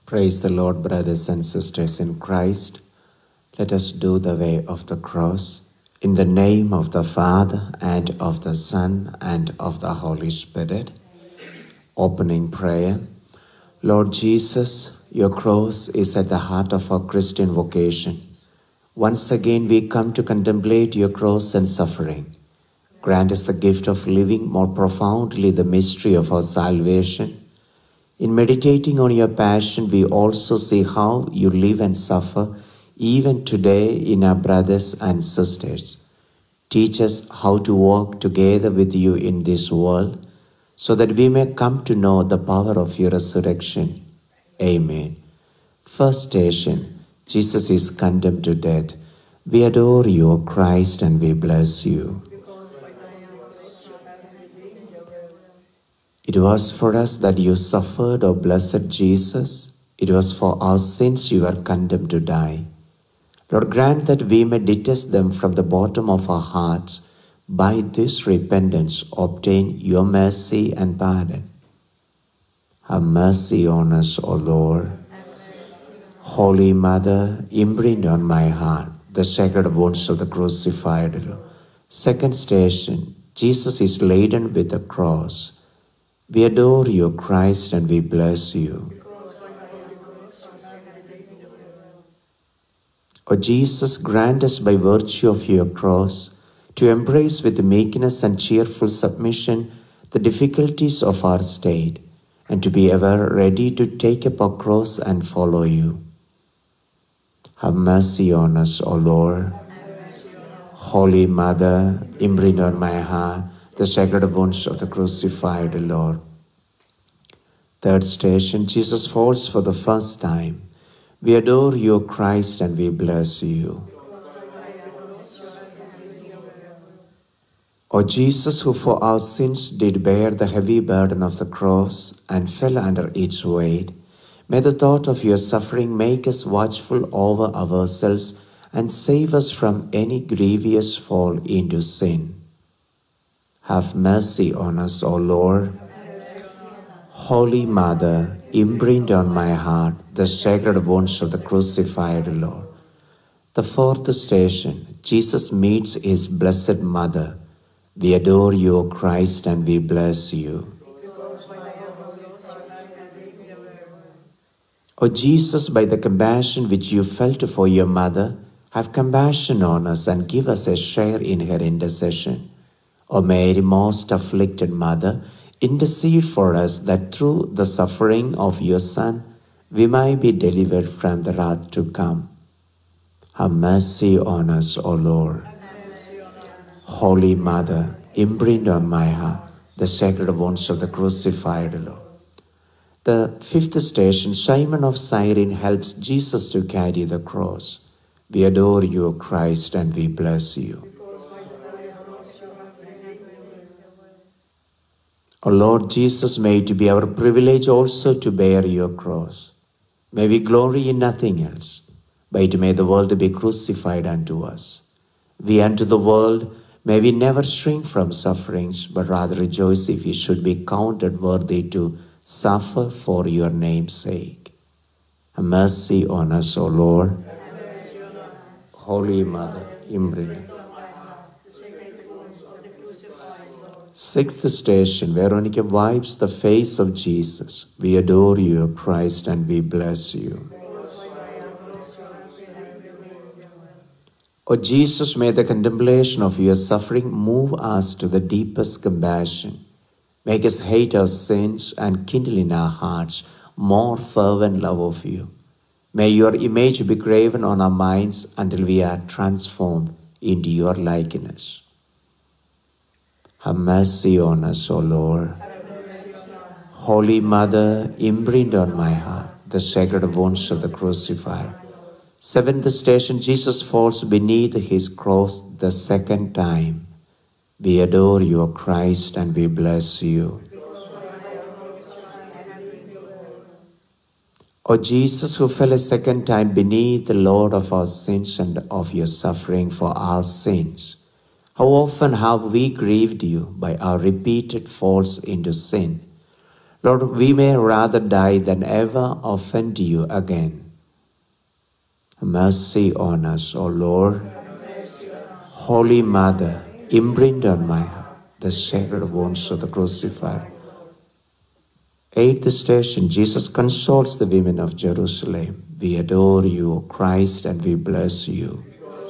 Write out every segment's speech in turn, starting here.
Praise the Lord, brothers and sisters in Christ. Let us do the way of the cross. In the name of the Father, and of the Son, and of the Holy Spirit. Opening prayer. Lord Jesus, your cross is at the heart of our Christian vocation. Once again we come to contemplate your cross and suffering. Grant us the gift of living more profoundly the mystery of our salvation. In meditating on your passion, we also see how you live and suffer even today in our brothers and sisters. Teach us how to walk together with you in this world, so that we may come to know the power of your resurrection. Amen. First station, Jesus is condemned to death. We adore you, O Christ, and we bless you. It was for us that you suffered, O blessed Jesus. It was for our sins you were condemned to die. Lord, grant that we may detest them from the bottom of our hearts. By this repentance, obtain your mercy and pardon. Have mercy on us, O Lord. Holy Mother, imprint on my heart the sacred wounds of the crucified Lord. Second station, Jesus is laden with the cross. We adore you, Christ, and we bless you. O Jesus, grant us by virtue of your cross to embrace with meekness and cheerful submission the difficulties of our state, and to be ever ready to take up our cross and follow you. Have mercy on us, O Lord. Holy Mother, imprint on my heart the sacred wounds of the crucified Lord. Third station, Jesus falls for the first time. We adore you, Christ, and we bless you. O Jesus, who for our sins did bear the heavy burden of the cross and fell under its weight, may the thought of your suffering make us watchful over ourselves and save us from any grievous fall into sin. Have mercy on us, O Lord. Holy Mother, imprint on my heart the sacred wounds of the crucified Lord. The fourth station, Jesus meets his blessed Mother. We adore you, O Christ, and we bless you. O Jesus, by the compassion which you felt for your mother, have compassion on us and give us a share in her intercession. O Mary, most afflicted Mother, intercede for us that through the suffering of your Son, we might be delivered from the wrath to come. Have mercy on us, O Lord. Holy Mother, imprint on my heart the sacred wounds of the crucified Lord. The fifth station, Simon of Cyrene helps Jesus to carry the cross. We adore you, O Christ, and we bless you. O Lord Jesus, may it be our privilege also to bear your cross. May we glory in nothing else, but may the world be crucified unto us. We unto the world, may we never shrink from sufferings, but rather rejoice if we should be counted worthy to suffer for your name's sake. Have mercy on us, O Lord. Holy Mother, imprint. Sixth station, Veronica wipes the face of Jesus. We adore you, O Christ, and we bless you. O Jesus, may the contemplation of your suffering move us to the deepest compassion. Make us hate our sins and kindle in our hearts more fervent love of you. May your image be graven on our minds until we are transformed into your likeness. Have mercy on us, O Lord. Holy Mother, imprint on my heart the sacred wounds of the crucified. Seventh station, Jesus falls beneath his cross the second time. We adore you, O Christ, and we bless you. O Jesus, who fell a second time beneath the load of our sins and of your suffering for our sins, how often have we grieved you by our repeated falls into sin? Lord, we may rather die than ever offend you again. Have mercy on us, O Lord. Holy Mother, imprint on my heart the sacred wounds of the crucified. Eighth station, Jesus consoles the women of Jerusalem. We adore you, O Christ, and we bless you.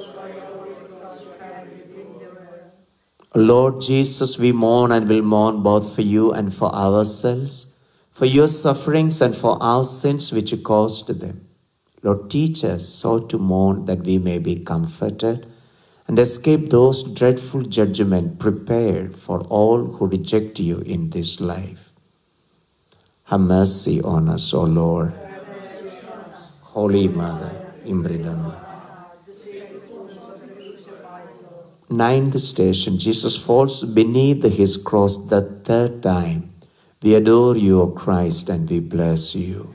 Lord Jesus, we mourn and will mourn both for you and for ourselves, for your sufferings and for our sins which you caused them. Lord, teach us so to mourn that we may be comforted and escape those dreadful judgments prepared for all who reject you in this life. Have mercy on us, O Lord. Holy Mother, imprint on me. Ninth station, Jesus falls beneath his cross the third time. We adore you, O Christ, and we bless you.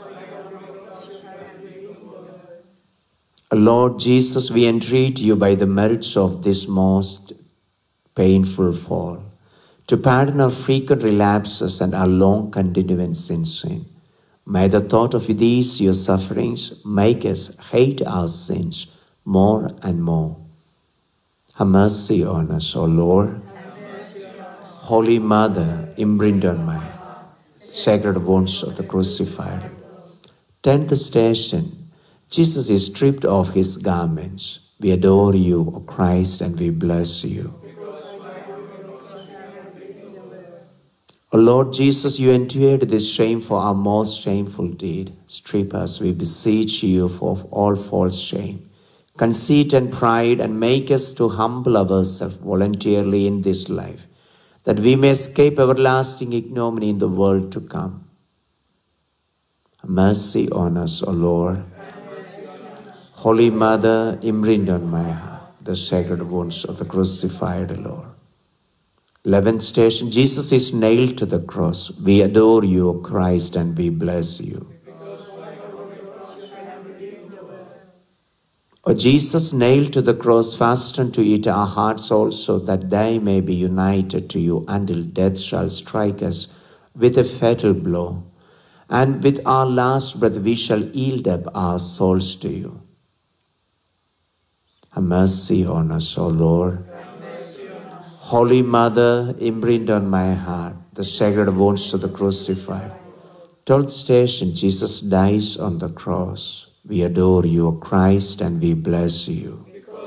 Lord Jesus, we entreat you by the merits of this most painful fall, to pardon our frequent relapses and our long continuance in sin. May the thought of these your sufferings make us hate our sins more and more. Have mercy on us, O Lord. Holy Mother, imprint on my sacred wounds of the crucified. 10th station, Jesus is stripped of his garments. We adore you, O Christ, and we bless you. O Lord Jesus, you endured this shame for our most shameful deed. Strip us, we beseech you, of all false shame, conceit and pride, and make us to humble ourselves voluntarily in this life, that we may escape everlasting ignominy in the world to come. Have mercy on us, O Lord. Holy Mother, imprint on my heart the sacred wounds of the crucified Lord. 11th station, Jesus is nailed to the cross. We adore you, O Christ, and we bless you. O Jesus, nailed to the cross, fasten to it our hearts also, that they may be united to you until death shall strike us with a fatal blow. And with our last breath we shall yield up our souls to you. Have mercy on us, O Lord. Holy Mother, imprint on my heart the sacred wounds of the crucified. 12th station, Jesus dies on the cross. We adore you, O Christ, and we bless you.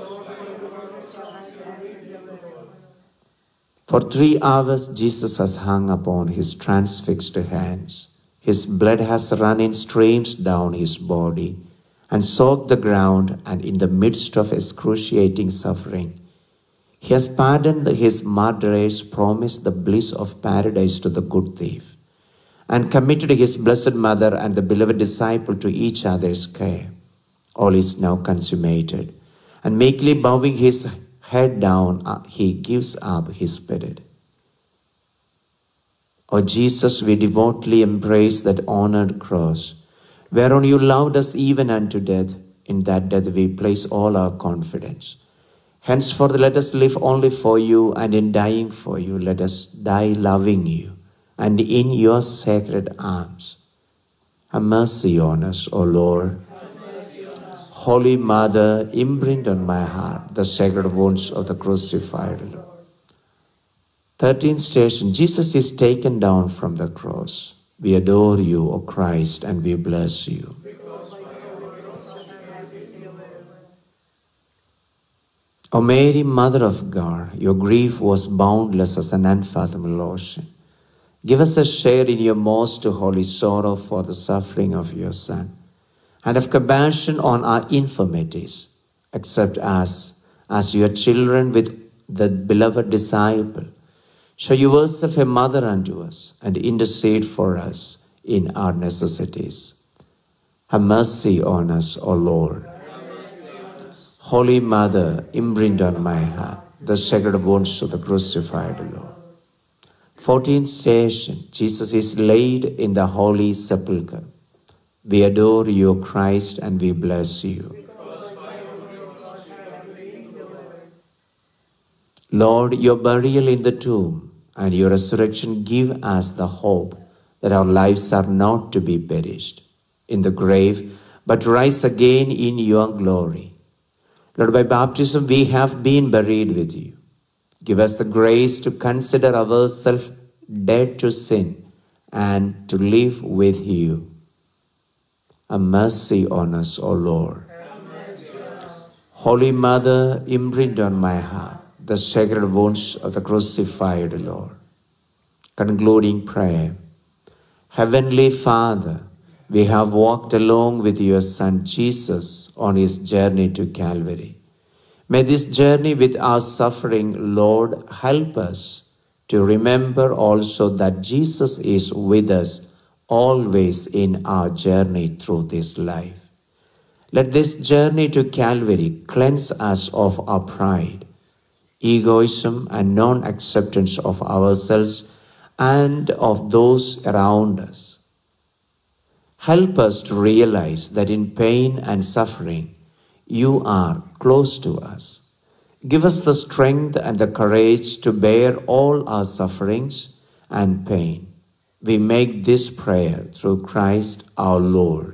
For 3 hours, Jesus has hung upon his transfixed hands. His blood has run in streams down his body and soaked the ground, and in the midst of excruciating suffering, he has pardoned his murderers, promised the bliss of paradise to the good thief, and committed his blessed mother and the beloved disciple to each other's care. All is now consummated, and meekly bowing his head down, he gives up his spirit. O Jesus, we devoutly embrace that honored cross, whereon you loved us even unto death. In that death we place all our confidence. Henceforth let us live only for you, and in dying for you let us die loving you and in your sacred arms. Have mercy on us, O Lord. Holy Mother, imprint on my heart the sacred wounds of the crucified Lord. 13th station, Jesus is taken down from the cross. We adore you, O Christ, and we bless you. O Mary, Mother of God, your grief was boundless as an unfathomable ocean. Give us a share in your most holy sorrow for the suffering of your Son, and have compassion on our infirmities. Accept us as your children with the beloved disciple. Show yourself a mother unto us, and intercede for us in our necessities. Have mercy on us, O Lord. Holy Mother, imprint on my heart the sacred wounds of the crucified Lord. 14th station, Jesus is laid in the holy sepulchre. We adore you, Christ, and we bless you. Lord, your burial in the tomb and your resurrection give us the hope that our lives are not to be perished in the grave, but rise again in your glory. Lord, by baptism we have been buried with you. Give us the grace to consider ourselves dead to sin and to live with you. Have mercy on us, O Lord. Holy Mother, imprint on my heart the sacred wounds of the crucified Lord. Concluding prayer. Heavenly Father, we have walked along with your Son Jesus on his journey to Calvary. May this journey with our suffering, Lord, help us to remember also that Jesus is with us always in our journey through this life. Let this journey to Calvary cleanse us of our pride, egoism, and non-acceptance of ourselves and of those around us. Help us to realize that in pain and suffering, you are close to us. Give us the strength and the courage to bear all our sufferings and pain. We make this prayer through Christ our Lord.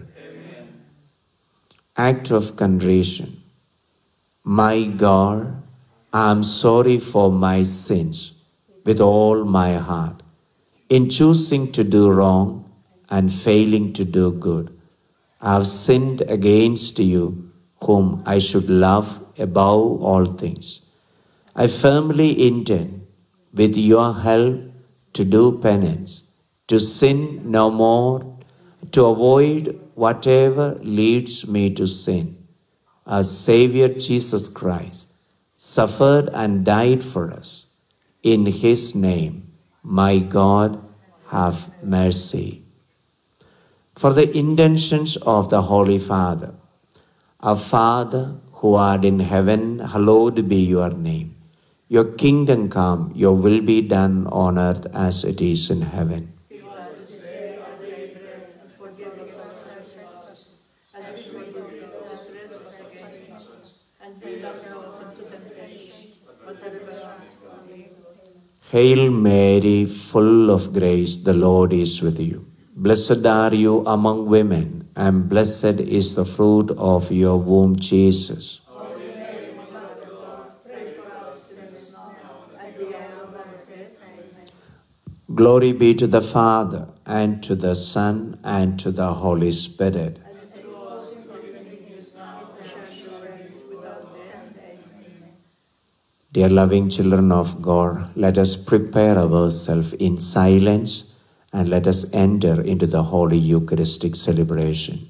Act of contrition. My God, I am sorry for my sins with all my heart, in choosing to do wrong and failing to do good. I have sinned against you, whom I should love above all things. I firmly intend, with your help, to do penance, to sin no more, to avoid whatever leads me to sin. Our Savior Jesus Christ suffered and died for us. In his name, my God, have mercy. For the intentions of the Holy Father, our Father who art in heaven, hallowed be your name. Your kingdom come, your will be done on earth as it is in heaven. Hail Mary, full of grace, the Lord is with you. Blessed are you among women, and blessed is the fruit of your womb, Jesus. Holy Mary, Mother of God, pray for us sinners now and at the hour of our death. Amen. Glory be to the Father, and to the Son, and to the Holy Spirit. As it was in the beginning, is now, and shall be forever, without end. Amen. Dear loving children of God, let us prepare ourselves in silence and let us enter into the Holy Eucharistic celebration.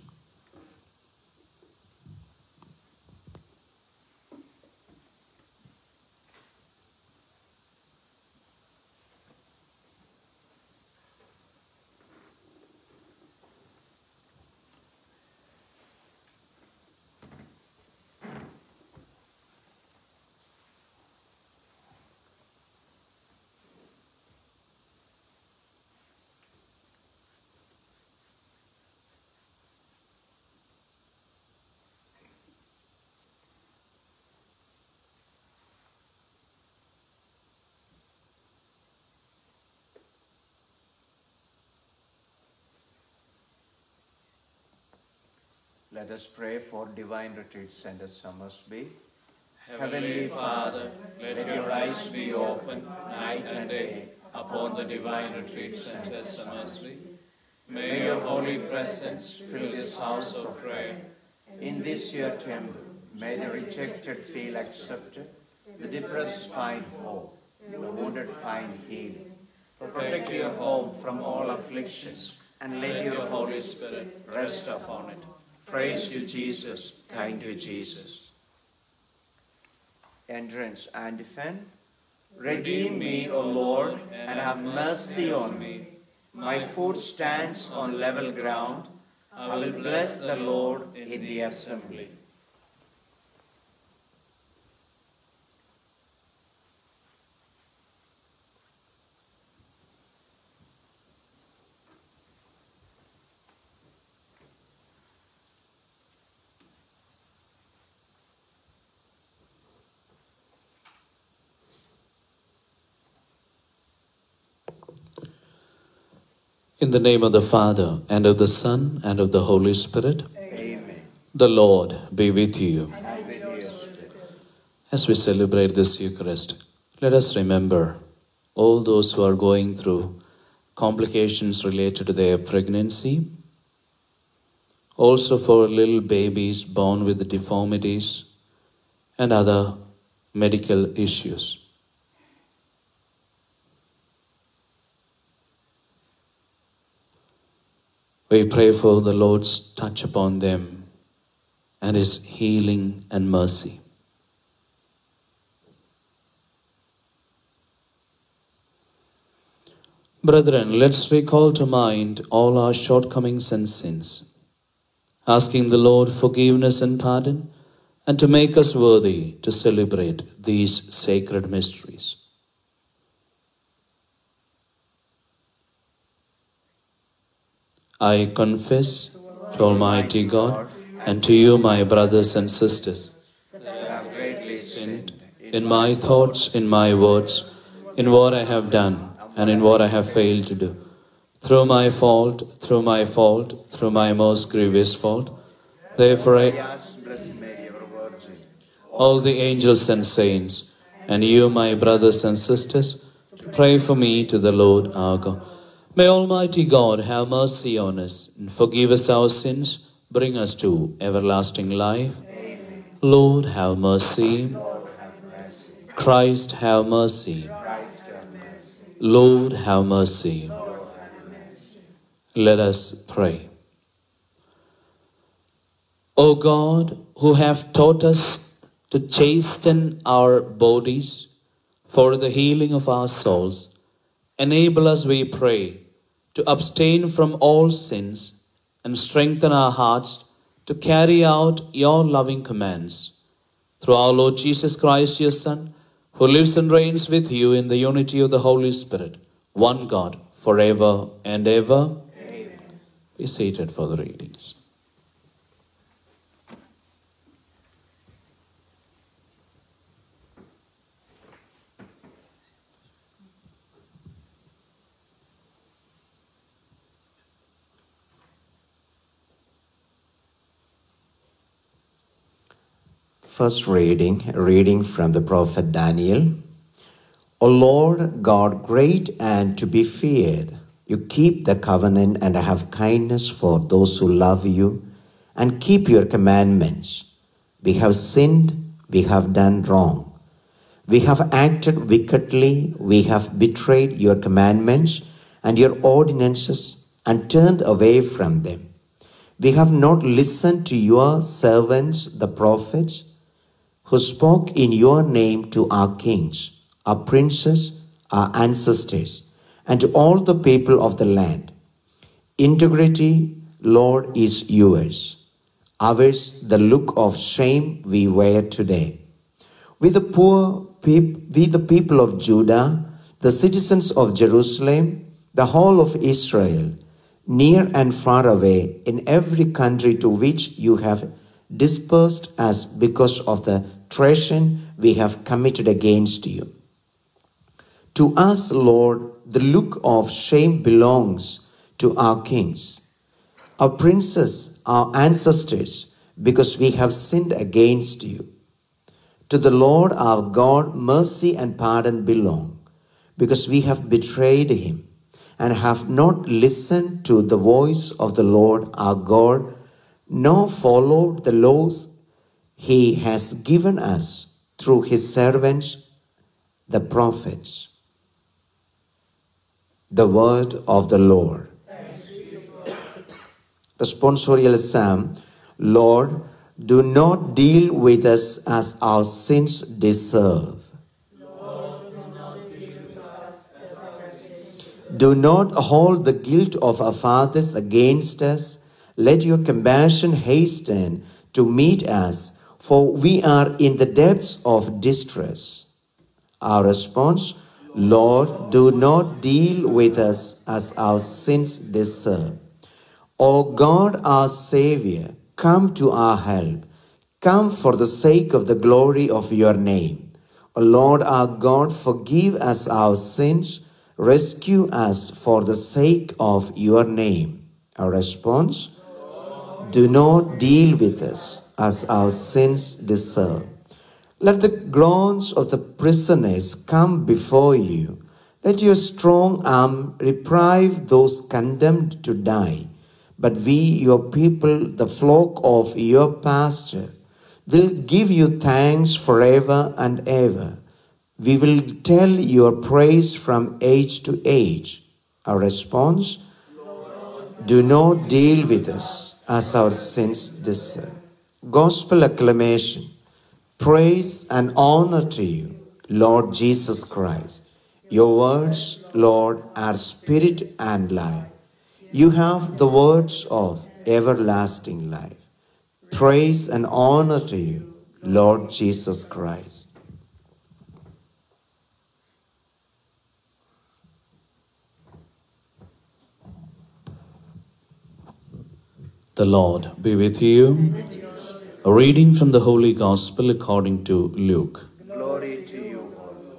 Let us pray for Divine Retreat Center Summersby. Heavenly Father, let your eyes be open night and day upon the Divine Retreat Center Summersby. May your holy presence fill this house of prayer. In this your temple, may the rejected feel accepted, the depressed find hope, the wounded find healing. Protect your home from all afflictions, and let your Holy Spirit rest upon it. Praise you, Jesus. Thank you, Jesus. Entrance and defend. Redeem me, O Lord, and have mercy on me. My foot stands on level ground. I will bless the Lord in the assembly. In the name of the Father, and of the Son, and of the Holy Spirit. Amen. The Lord be with you. And with your spirit. As we celebrate this Eucharist, let us remember all those who are going through complications related to their pregnancy. Also for little babies born with deformities and other medical issues. We pray for the Lord's touch upon them and His healing and mercy. Brethren, let's recall to mind all our shortcomings and sins, asking the Lord forgiveness and pardon, and to make us worthy to celebrate these sacred mysteries. I confess to Almighty God and to you, my brothers and sisters, that I have greatly sinned in my thoughts, in my words, in what I have done, and in what I have failed to do. Through my fault, through my most grievous fault. Therefore I ask, Blessed Mary, ever Virgin, all the angels and saints, and you, my brothers and sisters, to pray for me to the Lord our God. May Almighty God have mercy on us and forgive us our sins, bring us to everlasting life. Amen. Lord, have mercy. Lord, have mercy. Christ, have mercy. Christ, have mercy. Lord, have mercy. Lord, have mercy. Let us pray. O God, who have taught us to chasten our bodies for the healing of our souls, enable us, we pray, to abstain from all sins and strengthen our hearts to carry out your loving commands. Through our Lord Jesus Christ, your Son, who lives and reigns with you in the unity of the Holy Spirit, one God, forever and ever. Amen. Be seated for the readings. First reading from the prophet Daniel. O Lord God, great and to be feared, you keep the covenant and have kindness for those who love you and keep your commandments. We have sinned, we have done wrong. We have acted wickedly, we have betrayed your commandments and your ordinances and turned away from them. We have not listened to your servants, the prophets, who spoke in your name to our kings, our princes, our ancestors, and to all the people of the land. Integrity, Lord, is yours. Ours the look of shame we wear today. We the people of Judah, the citizens of Jerusalem, the whole of Israel, near and far away, in every country to which you have dispersed us because of the treason we have committed against you. To us, Lord, the look of shame belongs to our kings, our princes, our ancestors, because we have sinned against you. To the Lord our God, mercy and pardon belong, because we have betrayed him and have not listened to the voice of the Lord our God, nor followed the laws he has given us through his servants, the prophets. The word of the Lord. Responsorial Psalm. Lord, do not deal with us as our sins deserve. Do not hold the guilt of our fathers against us. Let your compassion hasten to meet us, for we are in the depths of distress. Our response, Lord, do not deal with us as our sins deserve. O God, our Savior, come to our help. Come for the sake of the glory of your name. O Lord, our God, forgive us our sins. Rescue us for the sake of your name. Our response? Do not deal with us as our sins deserve. Let the groans of the prisoners come before you. Let your strong arm reprieve those condemned to die. But we, your people, the flock of your pasture, will give you thanks forever and ever. We will tell your praise from age to age. Our response? Do not deal with us as our sins deserve. Gospel acclamation. Praise and honor to you, Lord Jesus Christ. Your words, Lord, are spirit and life. You have the words of everlasting life. Praise and honor to you, Lord Jesus Christ. The Lord be with you. A reading from the Holy Gospel according to Luke. Glory to you, O Lord.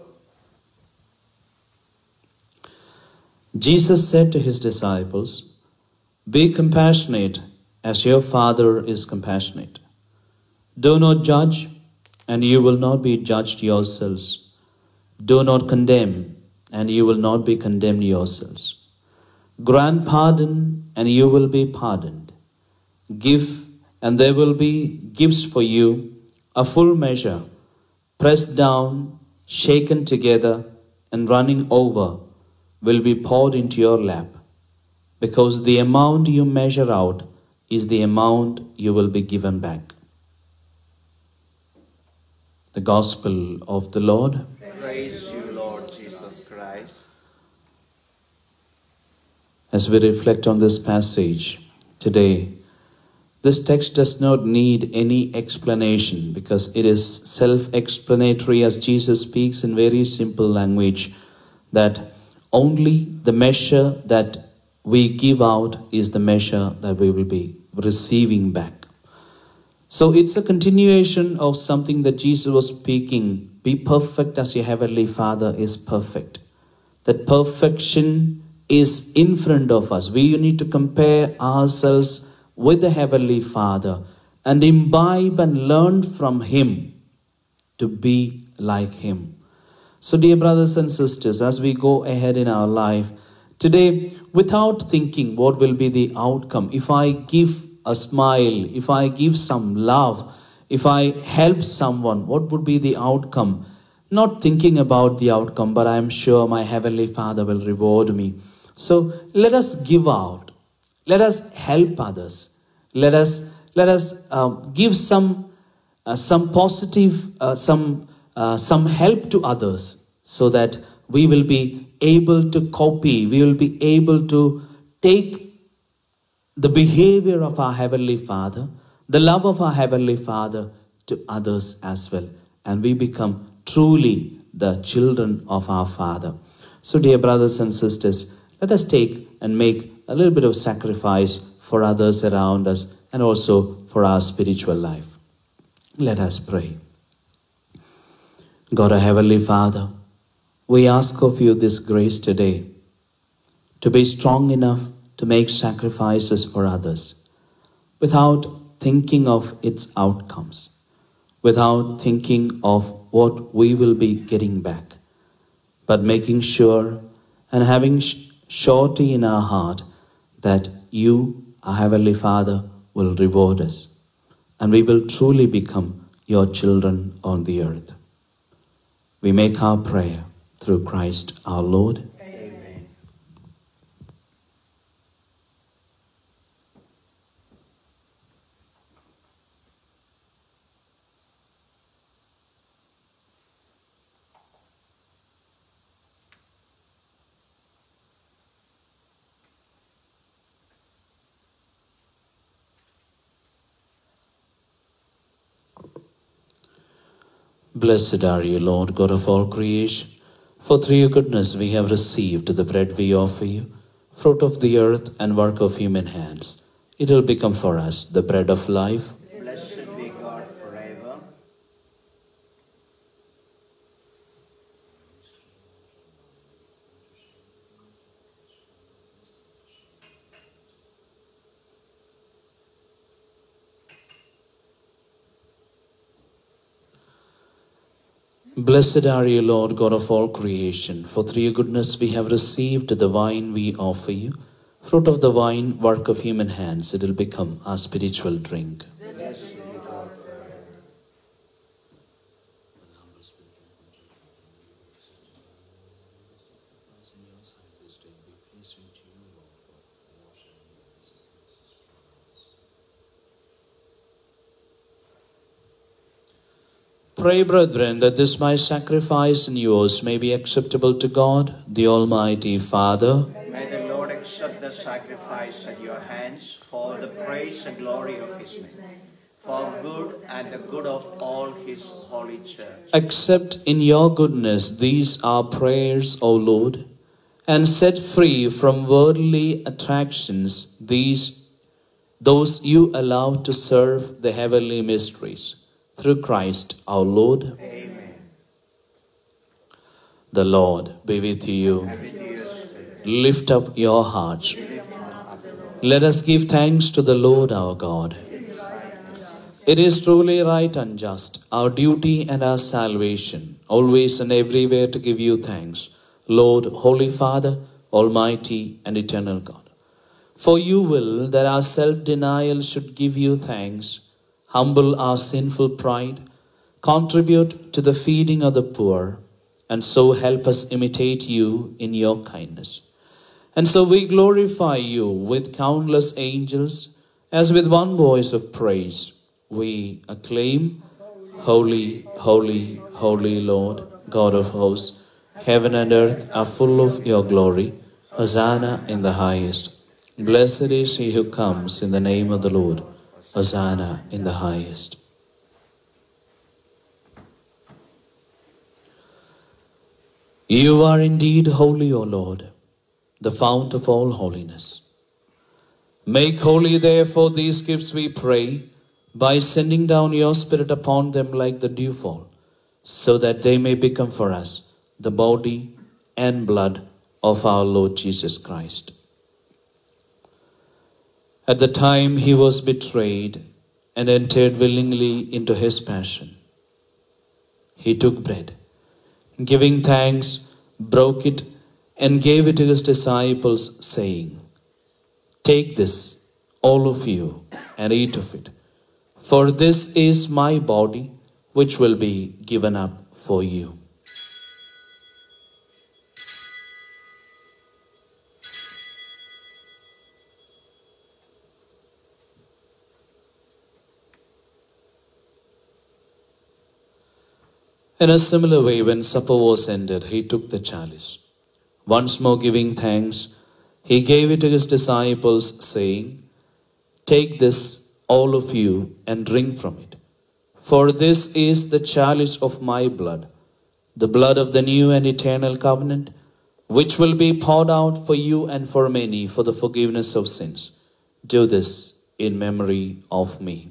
Jesus said to his disciples, "Be compassionate as your Father is compassionate. Do not judge, and you will not be judged yourselves. Do not condemn, and you will not be condemned yourselves. Grant pardon, and you will be pardoned. Give, and there will be gifts for you, a full measure, pressed down, shaken together, and running over, will be poured into your lap, because the amount you measure out is the amount you will be given back." The Gospel of the Lord. Praise you, Lord Jesus Christ. As we reflect on this passage today, this text does not need any explanation because it is self-explanatory as Jesus speaks in very simple language that only the measure that we give out is the measure that we will be receiving back. So it's a continuation of something that Jesus was speaking. Be perfect as your heavenly Father is perfect. That perfection is in front of us. We need to compare ourselves with the Heavenly Father and imbibe and learn from Him to be like Him. So dear brothers and sisters, as we go ahead in our life, today, without thinking what will be the outcome, if I give a smile, if I give some love, if I help someone, what would be the outcome? Not thinking about the outcome, but I am sure my Heavenly Father will reward me. So let us give out. Let us help others. Let us give some positive, some help to others, so that we will be able to copy. We will be able to take the behavior of our Heavenly Father, the love of our Heavenly Father to others as well, and we become truly the children of our Father. So, dear brothers and sisters, let us take and make a little bit of sacrifice for others around us and also for our spiritual life. Let us pray. God, our Heavenly Father, we ask of you this grace today to be strong enough to make sacrifices for others without thinking of its outcomes, without thinking of what we will be getting back, but making sure and having surety in our heart that you, our Heavenly Father, will reward us, and we will truly become your children on the earth. We make our prayer through Christ our Lord. Amen. Blessed are you, Lord, God of all creation. For through your goodness we have received the bread we offer you, fruit of the earth and work of human hands. It will become for us the bread of life. Blessed be God forever. Blessed are you, Lord God of all creation, for through your goodness we have received the wine we offer you. Fruit of the vine, work of human hands, it will become our spiritual drink. Pray, brethren, that this my sacrifice and yours may be acceptable to God, the Almighty Father. May the Lord accept the sacrifice at your hands for the praise and glory of his name, for good and the good of all his holy church. Accept in your goodness these our prayers, O Lord, and set free from worldly attractions those you allow to serve the heavenly mysteries. Through Christ our Lord. Amen. The Lord be with you. And with your spirit. Lift up your hearts. Let us give thanks to the Lord our God. It is truly right and just, our duty and our salvation, always and everywhere to give you thanks, Lord, Holy Father, Almighty and Eternal God. For you will that our self-denial should give you thanks, humble our sinful pride, contribute to the feeding of the poor, and so help us imitate you in your kindness. And so we glorify you with countless angels, as with one voice of praise we acclaim, Holy, holy, holy Lord, God of hosts, heaven and earth are full of your glory. Hosanna in the highest. Blessed is he who comes in the name of the Lord. Hosanna in the highest. You are indeed holy, O Lord, the fount of all holiness. Make holy, therefore, these gifts, we pray, by sending down your Spirit upon them like the dewfall, so that they may become for us the body and blood of our Lord Jesus Christ. At the time he was betrayed and entered willingly into his passion, he took bread, giving thanks, broke it, and gave it to his disciples, saying, "Take this, all of you, and eat of it, for this is my body, which will be given up for you." In a similar way, when supper was ended, he took the chalice. Once more giving thanks, he gave it to his disciples, saying, "Take this, all of you, and drink from it. For this is the chalice of my blood, the blood of the new and eternal covenant, which will be poured out for you and for many for the forgiveness of sins. Do this in memory of me."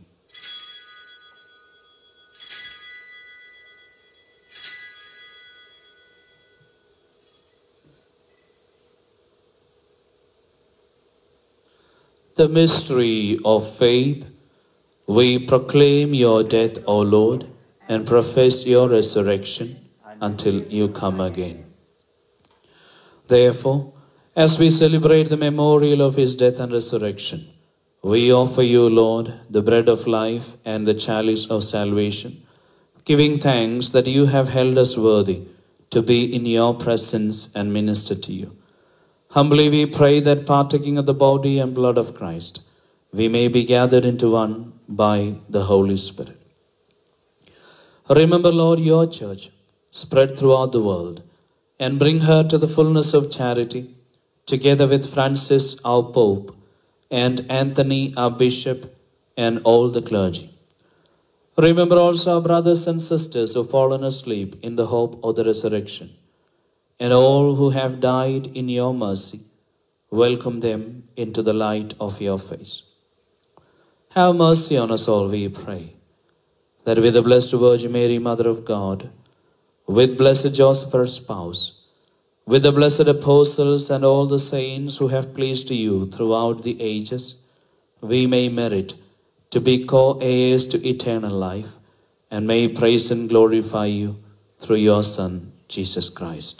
The mystery of faith, we proclaim your death, O Lord, and profess your resurrection until you come again. Therefore, as we celebrate the memorial of his death and resurrection, we offer you, Lord, the bread of life and the chalice of salvation, giving thanks that you have held us worthy to be in your presence and minister to you. Humbly we pray that, partaking of the body and blood of Christ, we may be gathered into one by the Holy Spirit. Remember, Lord, your church spread throughout the world, and bring her to the fullness of charity, together with Francis, our Pope, and Anthony, our Bishop, and all the clergy. Remember also our brothers and sisters who have fallen asleep in the hope of the resurrection, and all who have died in your mercy. Welcome them into the light of your face. Have mercy on us all, we pray, that with the Blessed Virgin Mary, Mother of God, with blessed Joseph, her spouse, with the blessed apostles and all the saints who have pleased you throughout the ages, we may merit to be co-heirs to eternal life, and may praise and glorify you through your Son, Jesus Christ.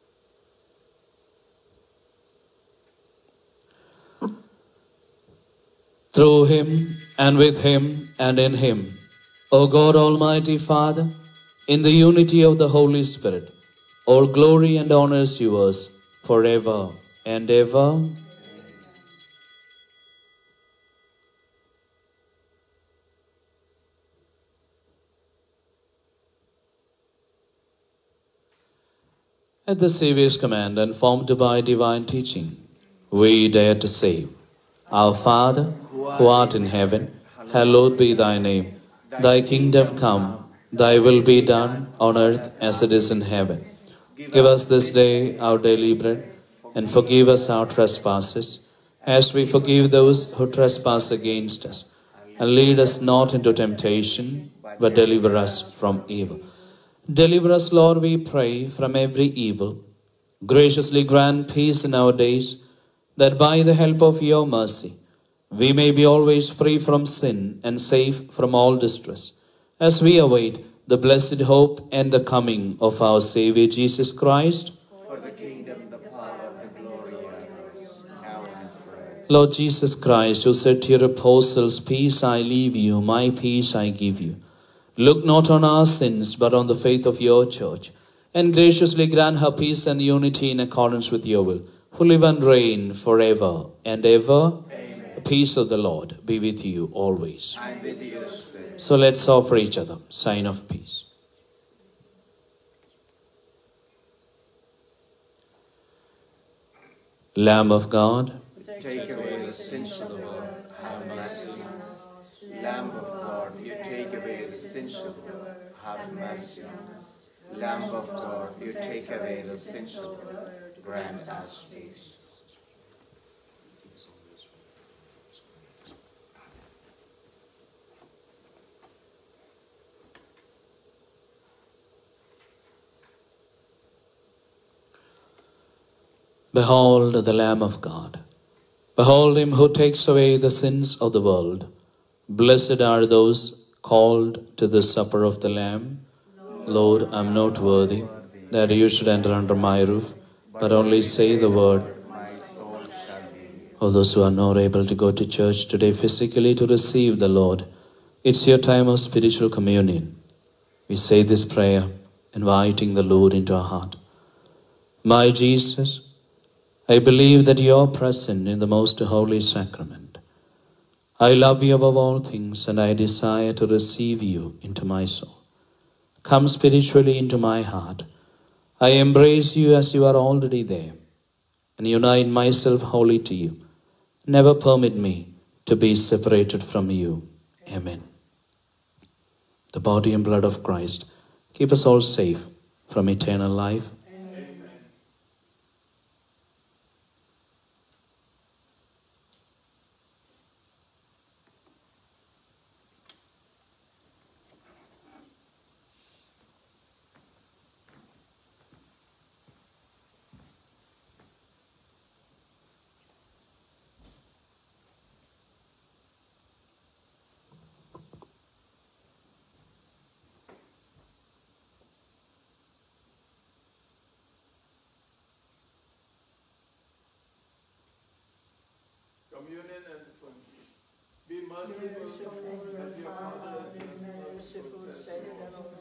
Through him, and with him, and in him, O God, Almighty Father, in the unity of the Holy Spirit, all glory and honor is yours forever and ever. At the Saviour's command and formed by divine teaching, we dare to say, Our Father, who art in heaven, hallowed be thy name. Thy kingdom come, thy will be done on earth as it is in heaven. Give us this day our daily bread, and forgive us our trespasses, as we forgive those who trespass against us. And lead us not into temptation, but deliver us from evil. Deliver us, Lord, we pray, from every evil. Graciously grant peace in our days, that by the help of your mercy, we may be always free from sin and safe from all distress, as we await the blessed hope and the coming of our Saviour Jesus Christ. For the kingdom, the power, the glory, are yours, now and forever. Lord Jesus Christ, who said to your apostles, Peace I leave you, my peace I give you. Look not on our sins, but on the faith of your church, and graciously grant her peace and unity in accordance with your will, who live and reign forever and ever. Amen. The peace of the Lord be with you always. And with your spirit. So let's offer each other sign of peace. Lamb of God, Take away the sins of the world, have mercy on us. Lamb of God, you take away the sins of the world, have mercy on us. Lamb of God, you take away the sins of the world, grant us peace. behold the Lamb of God. Behold him who takes away the sins of the world. Blessed are those called to the supper of the Lamb. Lord, I am not worthy that you should enter under my roof, but only say the word. My soul shall be. All those who are not able to go to church today physically to receive the Lord, it's your time of spiritual communion. We say this prayer, inviting the Lord into our heart. My Jesus, I believe that you are present in the most holy sacrament. I love you above all things, and I desire to receive you into my soul. Come spiritually into my heart. I embrace you as you are already there, and unite myself wholly to you. Never permit me to be separated from you. Amen. The body and blood of Christ keep us all safe from eternal life. Communion and food. Be merciful as your Father is merciful, says the Lord.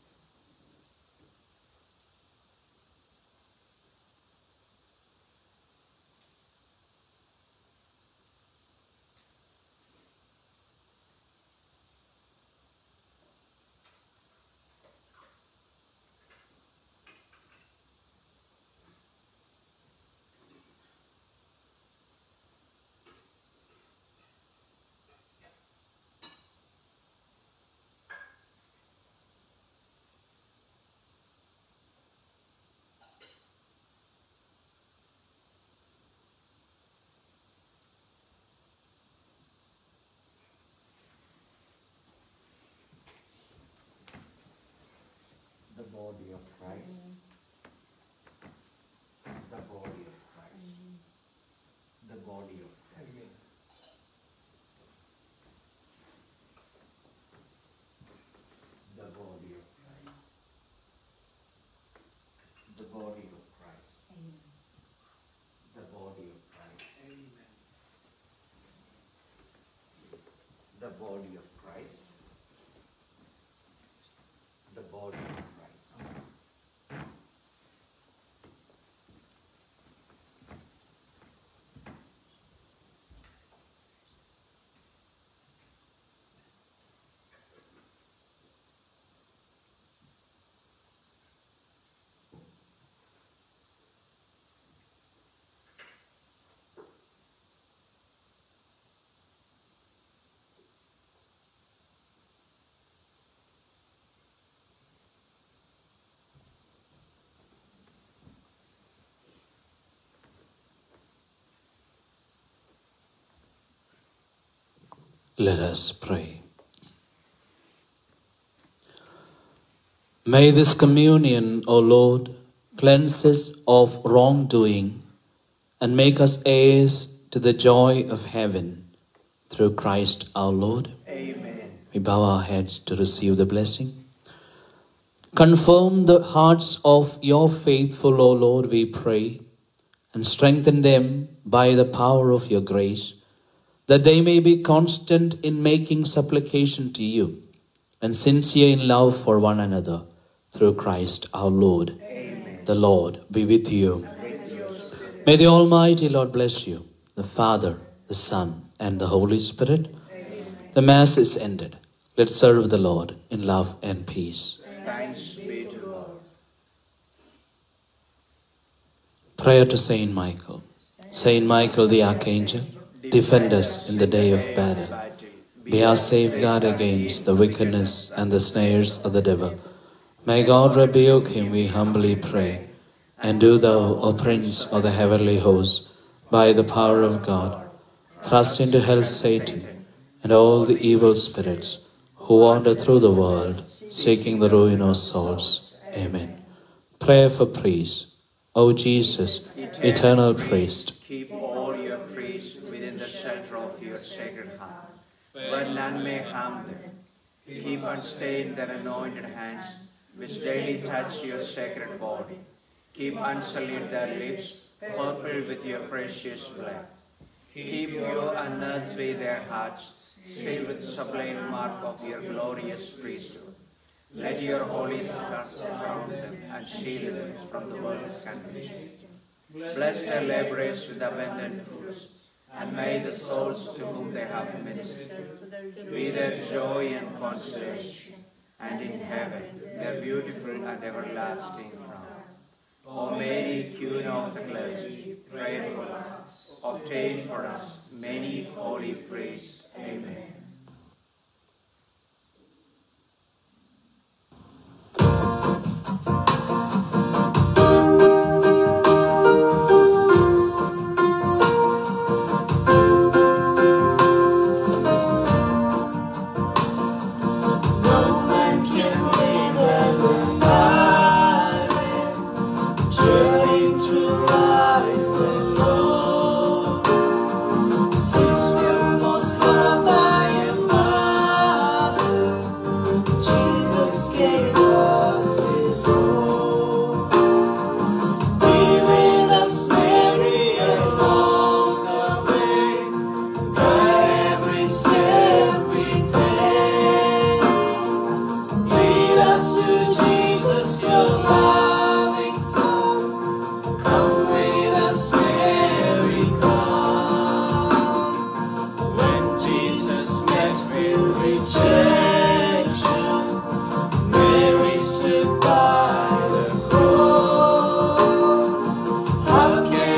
The body of Christ. The body of Christ. The body of Christ. The body of Christ. Let us pray. May this communion, O Lord, cleanse us of wrongdoing and make us heirs to the joy of heaven. Through Christ our Lord. Amen. We bow our heads to receive the blessing. Confirm the hearts of your faithful, O Lord, we pray, and strengthen them by the power of your grace, that they may be constant in making supplication to you and sincere in love for one another. Through Christ our Lord. Amen. The Lord be with you. May the Almighty Lord bless you, the Father, the Son, and the Holy Spirit. Amen. The Mass is ended. Let's serve the Lord in love and peace. Thanks be to God. Prayer to Saint Michael. Saint Michael the Archangel, defend us in the day of battle. Be our safeguard against the wickedness and the snares of the devil. May God rebuke him, we humbly pray. And do thou, O Prince of the heavenly host, by the power of God, thrust into hell Satan and all the evil spirits who wander through the world, seeking the ruin of souls. Amen. Prayer for priests. O Jesus, eternal priest, Keep all your priests within the shelter of your sacred heart, where none may harm them. Keep unstained their anointed hands, which daily touch your sacred body. Keep unsullied their lips, purple with your precious blood. Keep pure unearthly their hearts, sealed with sublime mark of your glorious priesthood. Let your holy sun surround them and shield them from the world's condemnation. Bless their laborers with abundant fruits, and may the souls to whom they have ministered be their joy and consolation, and in heaven their beautiful and everlasting crown. O Mary, Queen of the clergy, pray for us. Obtain for us many holy priests. Amen.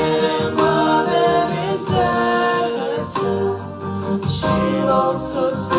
So